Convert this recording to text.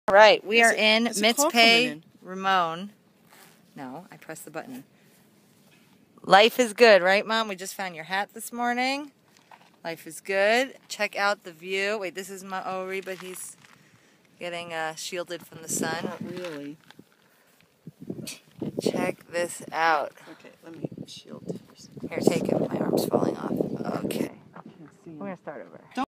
All right, we are in Machtesh, Ramon. No, I pressed the button. Life is good, right, Mom? We just found your hat this morning. Life is good. Check out the view. Wait, this is Maor, but he's getting shielded from the sun. Not really. Check this out. Okay, let me shield. Here, take it. My arm's falling off. Okay. I can't see him. We're going to start over.